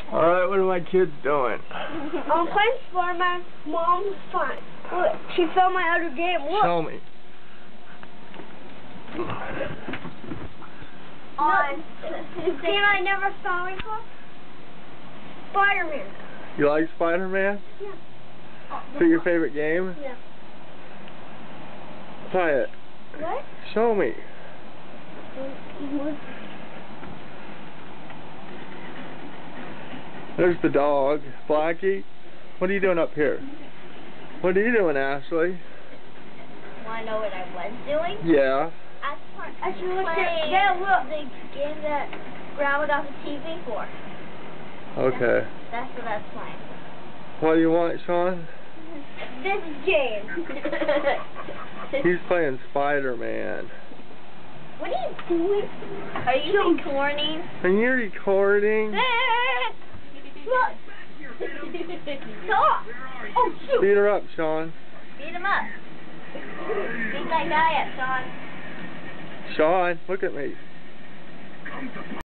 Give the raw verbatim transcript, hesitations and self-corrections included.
Alright, what are my kids doing? I'm playing Spider-Man. Mom's fine. Look, she found my other game. Look. Show me. On. Game I never saw before. Spider-Man. You like Spider-Man? Yeah. Is that your favorite game? Yeah. Try it. What? Show me. There's the dog, Blackie. What are you doing up here? What are you doing, Ashley? Want to know what I was doing? Yeah. I was I should look playing at yeah, look. the game that Grandma got the T V for. Okay. That's what I was playing. What do you want, Sean? This game. He's playing Spider-Man. What are you doing? Are you recording? Are you recording? Look. Stop. Oh, shoot. Beat her up, Sean. Beat him up. Beat that guy up, Sean. Sean, look at me.